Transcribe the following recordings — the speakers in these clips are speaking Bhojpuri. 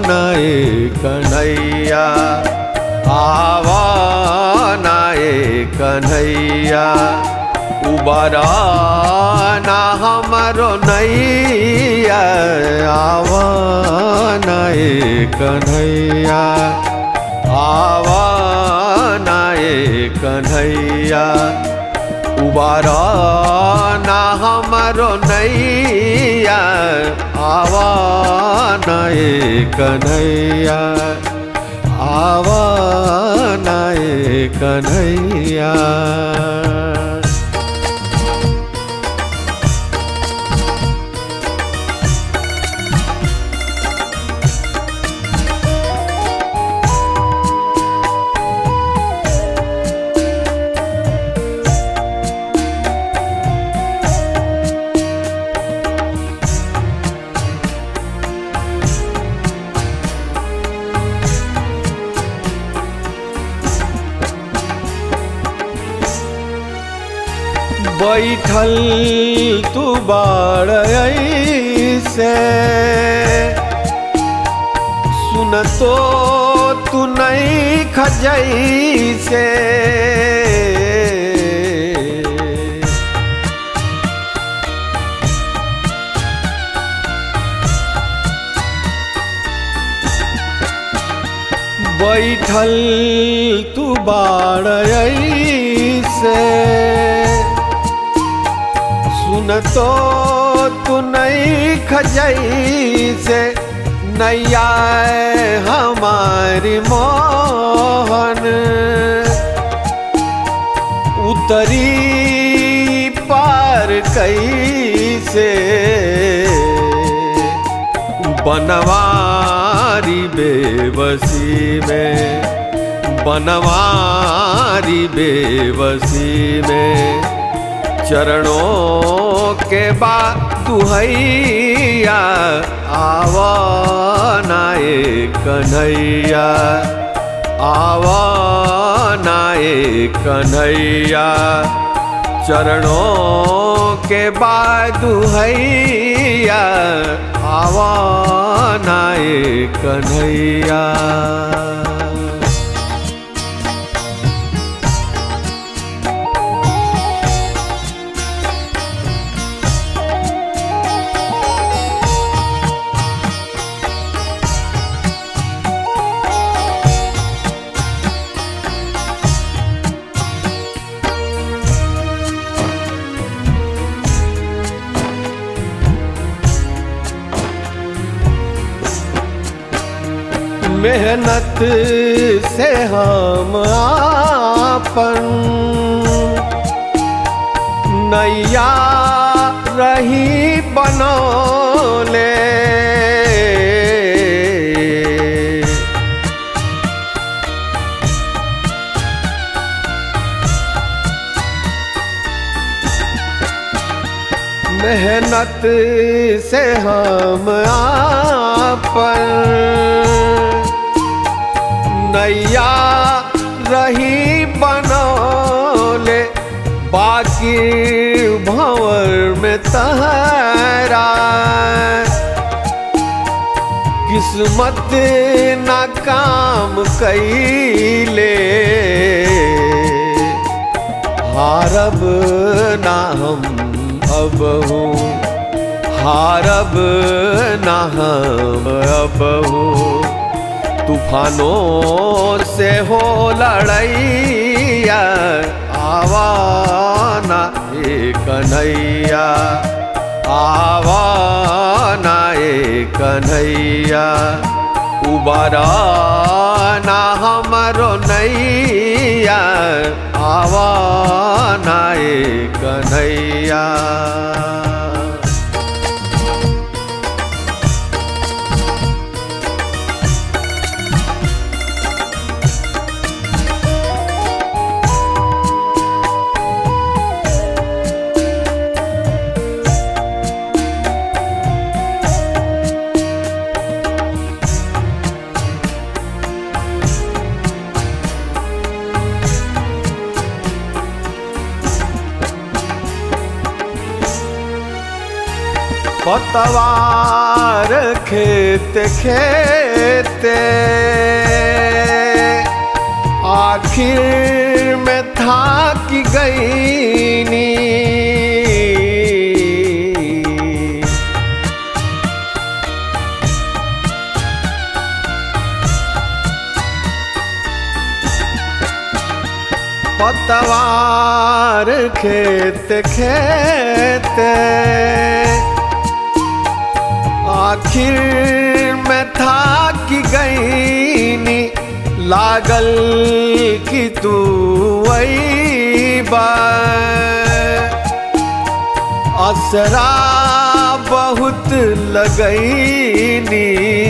नाए कन्हैया, आवा नाए कन्हैया, उबारा ना हमरो नैया, आवा नाए कन्हैया, आवा नाए कन्हैया, उबारा ना हमरो नैया, आवा नाए कन्हैया, आवा नाए कन्हैया। बैठल तू बाड़ ऐसे, सुनतो तू नहीं खजैसे, बैठल तू बाड़ ऐसे, सुनतो तू नहीं खजैसे, नैया हमारी मोहन, उतरी पार कैसे, बनवारी बेबसी में, बनवारी बेबसी में, चरणों के बाद दुहैया, आवा नाए कन्हैया, आवा नाए कन्हैया, चरणों के बाद दुहैया, आवा नाए कन्हैया। मेहनत से हम आपन नैया रही बनौले, मेहनत से हम आपन नैया रही बनौले, बाकी भंवर में तहरा किस्मत ना काम कैले, हारब ना हम अब हूँ, हारब ना हम अब हूँ, तूफानों से हो लड़ैया, आवा नाए कन्हैया, आवा नाए कन्हैया, उबारा ना हमरो नैया, आवा नाए कन्हैया। पतवार खेत खेत खेते आखिर में था कि गई नी। पतवार खेते खेते आखिर में था कि गई नी। लागल कि तू वही असरा बहुत लगई नी।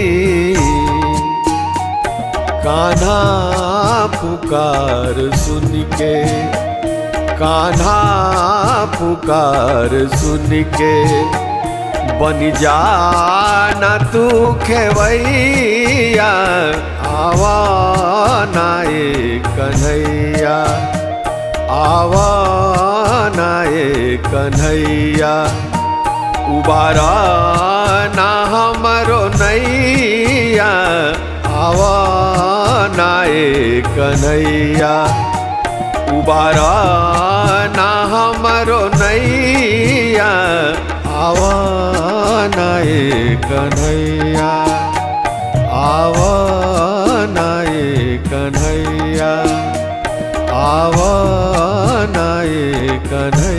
कान्हा पुकार सुन के, कान्हा पुकार सुन के बन जाना तू खेवैया। आवा ना ए कन्हैया, आवा ना ए कन्हैया। उबारा ना हमरो नैया। आवा ना ए कन्हैया, उबारा ना हमरो नैया। आवा ना ए कन्हैया, आवा ना ए कन्हैया, आवा ना ए कन्हैया।